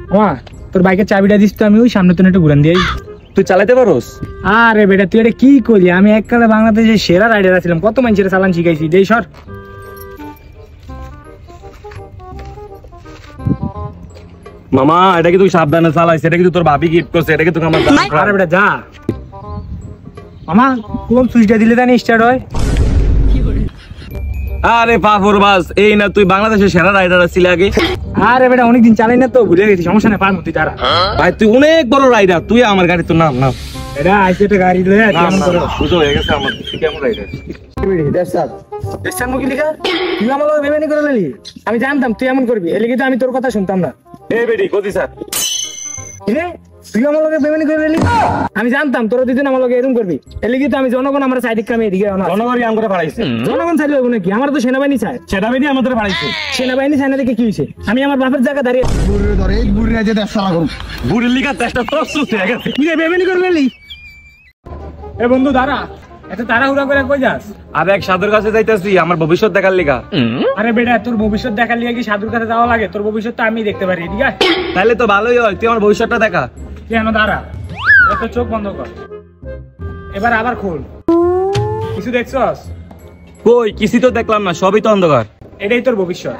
মামা তোর বাইকের চাবিটা দিস তো, আমি ওই সামনে তো একটু ঘুরান দিই। তুই চালাতে পারোস? আরে বেটা তুই এটা কি করলি, আমি এককালে বাংলাদেশের সেরা রাইডার ছিলাম, কত মানুষের চালান শিখাইছি। দেই সর। মামা এটা কি তুই সাবধানে চালাইছ? এটা কি তোর ভাবি গিফট করছে? এটা কি তোকে আমার আরে বেটা যা। মামা কোন সুইচটা দিলে জানি স্টার্ট হয়? আরে পাফর বাস, এই না তুই বাংলাদেশের সেরা রাইডার ছিলি আগে? আরে বেটা অনেকদিন চালাই না তো, ভুলে গেছি, সমস্যা নেই, পারবো তুই তারা। ভাই তুই অনেক বড় রাইডার, তুই আমার গাড়ি তো নাম নাম। এটা আইসে একটা গাড়ি লয়ে কেমন করে বুঝো হয়ে গেছে আমার, তুই কেমন রাইডার? তুই আমার লগে বেমানি করে নিলি, আমি জানতাম তুই এমন করবি, এর লিগে তো আমি তোর কথা শুনতাম না। এই বেডি কোদি স্যার, কিরে তুই আমার লগে বেমানি করে নিলি, আমি জানতাম তোরা দুজন আমার লগে এরকম করবি, এর লিগে তো আমি জনগণ আমার সাইড কামে এদিকে আনা। জনগণই আমরা বাড়াইছে। জনগণ চাইলে হবে নাকি? আমার তো সেনাবাহিনী চায়। সেনাবাহিনী আমাদের বাড়াইছে। সেনাবাহিনী চায় না দেখে কি হয়েছে? আমি আমার বাপের জায়গা দাঁড়িয়ে বুড়ির লিগা চেষ্টা প্রস্তুত হয়ে গেছে। কি রে বেমানি করে নিলি? এ বন্ধু দাঁড়া, এত তাড়াহুড়া করে কই যাস? আর এক সাধুর কাছে যাইতেছি আমার ভবিষ্যৎ দেখার লিগা। আরে বেটা তোর ভবিষ্যৎ দেখার লিগে কি সাধুর কাছে যাওয়া লাগে? তোর ভবিষ্যৎ তো আমি দেখতে পারি, ঠিক আছে? তাহলে তো ভালোই হয়, তুই আমার ভবিষ্যৎটা দেখা। কেন দাঁড়া, এত চোখ বন্ধ কর, এবার আবার খোল। কিছু দেখছস? কই কিছু তো দেখলাম না, সবই তো অন্ধকার। এটাই তোর ভবিষ্যৎ।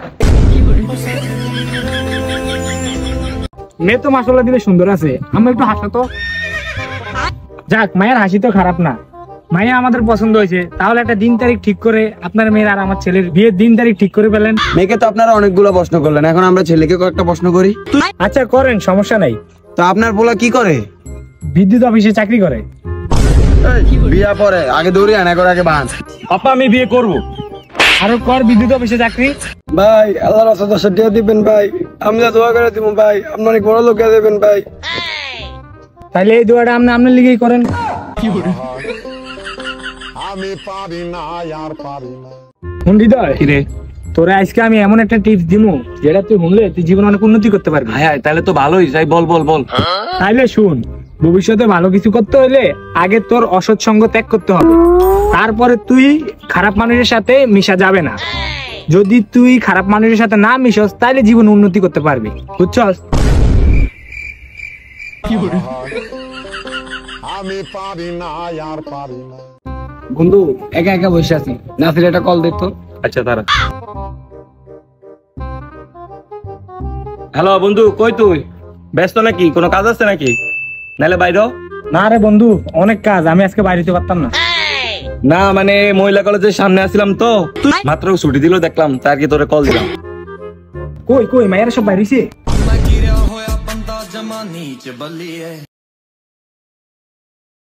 মেয়ে তো মাশাআল্লাহ দিলে সুন্দর আছে, আমরা একটু হাসো তো। যাক মায়ের হাসি তো খারাপ না, মাইয়া আমাদের পছন্দ হয়েছে, তাহলে একটা দিন তারিখ ঠিক করে আপনার মেয়ের আর আমার ছেলের বিয়ের দিন তারিখ ঠিক করে ফেলেন। মেয়েকে তো আপনারা অনেকগুলো প্রশ্ন করলেন, এখন আমরা ছেলেকে কয়েকটা প্রশ্ন করি। আচ্ছা করেন, সমস্যা নাই। তো আপনার পোলা কি করে? বিদ্যুৎ অফিসে চাকরি করে। বিয়া পরে আগে দৌড়ি আনা করে আগে বাঁধ। পাপা আমি বিয়ে করব। আরো কর বিদ্যুৎ অফিসে চাকরি। ভাই আল্লাহর রাস্তা 10 টাকা দিবেন ভাই, আমরা দোয়া করে দিব ভাই, আপনি অনেক বড় লোক দেবেন ভাই। তাইলে এই দোয়াটা আপনি আপনার লিগেই করেন। আমি পারি না আর পারি না। হৃদয় কি রে? তোরা আজকে আমি এমন একটা টিপস দিমু যেটা তুই শুনলে তুই জীবনে অনেক উন্নতি করতে পারবি। হ্যাঁ তাহলে তো ভালোই, যাই বল বল বল। তাইলে শুন, ভবিষ্যতে ভালো কিছু করতে হলে আগে তোর অসৎ সঙ্গ ত্যাগ করতে হবে, তারপরে তুই খারাপ মানুষের সাথে মিশা যাবে না। যদি তুই খারাপ মানুষের সাথে না মিশস তাইলে জীবন উন্নতি করতে পারবি, বুঝছস? আমি পারি না আর পারি না। বন্ধু একা একা বসে আছি, নাসির একটা কল দিত। আচ্ছা তারা। হ্যালো বন্ধু, কই তুই? ব্যস্ত নাকি? কোনো কাজ আছে নাকি? নাহলে বাইরে। না রে বন্ধু, অনেক কাজ, আমি আজকে বাইরে পারতাম না। না মানে মহিলা কলেজের সামনে আসছিলাম তো, মাত্র ছুটি দিল দেখলাম, তার কি তোরে কল দিলাম। কই কই মায়েরা সব বাইরেছে?